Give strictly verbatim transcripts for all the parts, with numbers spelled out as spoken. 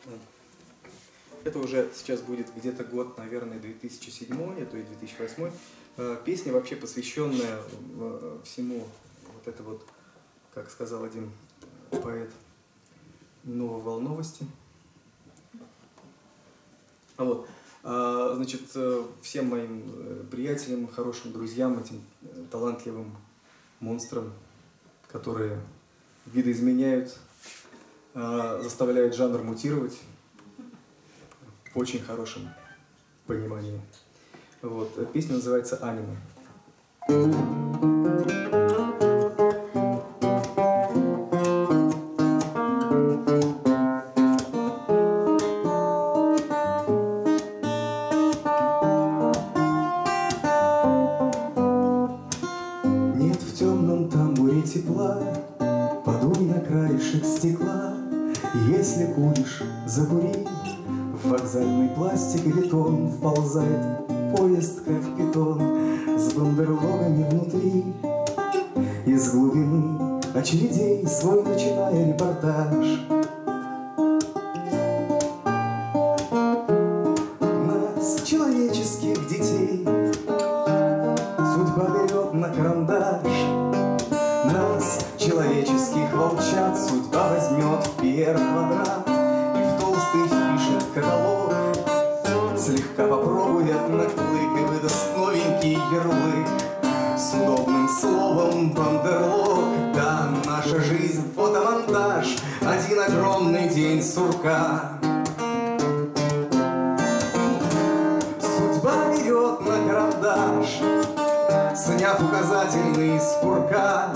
Это уже сейчас будет где-то год, наверное, две тысячи седьмой, а то и две тысячи восьмой. Песня вообще посвященная всему вот это вот, как сказал один поэт, нововолновости. А вот, значит, всем моим приятелям, хорошим друзьям, этим талантливым монстрам, которые видоизменяют, заставляют жанр мутировать в очень хорошем понимании. Вот. Песня называется «Аниме». Нет в темном тамбуре тепла, подуй на краешек стекла. Если куришь, закури. В вокзальный пластик и бетон вползает поезд, как питон, с бандерлогами внутри. Из глубины очередей свой начиная репортаж. Нас, человеческих детей, судьба берет на карандаш. Нас, человеческих волчат, судьба возьмет в пи эр-квадрат и в толстый впишет каталог. Слегка попробует на клык и выдаст новенький ярлык с удобным словом бандерлог. Да, наша жизнь фотомонтаж, один огромный день сурка. Судьба берет на карандаш, сняв указательный из курка.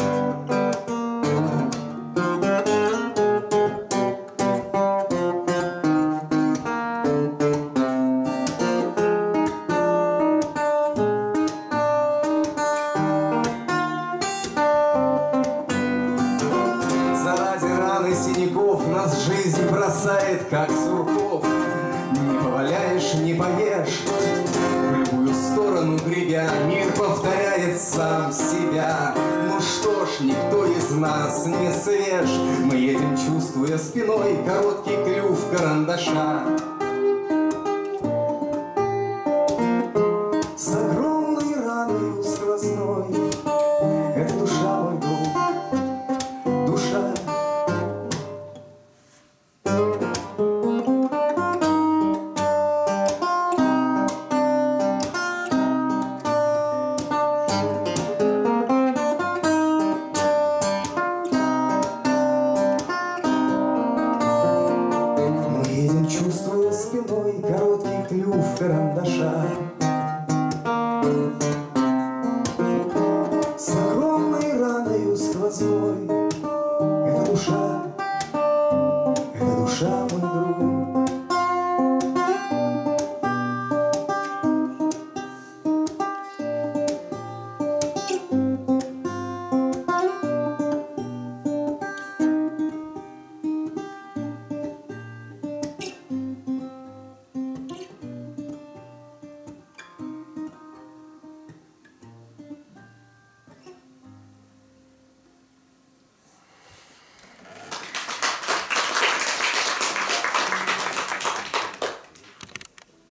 Заради ран и синяков нас жизнь бросает, как сурков. Не поваляешь, не поешь, в любую сторону гребя, мир повторяет сам себя. Ну что ж, никто из нас не свеж, мы едем, чувствуя спиной короткий клюв карандаша. С огромной раной сквозной, это душа, мой друг, душа. Мы едем, чувствуя спиной короткий клюв карандаша. С огромной раною сквозной, это душа.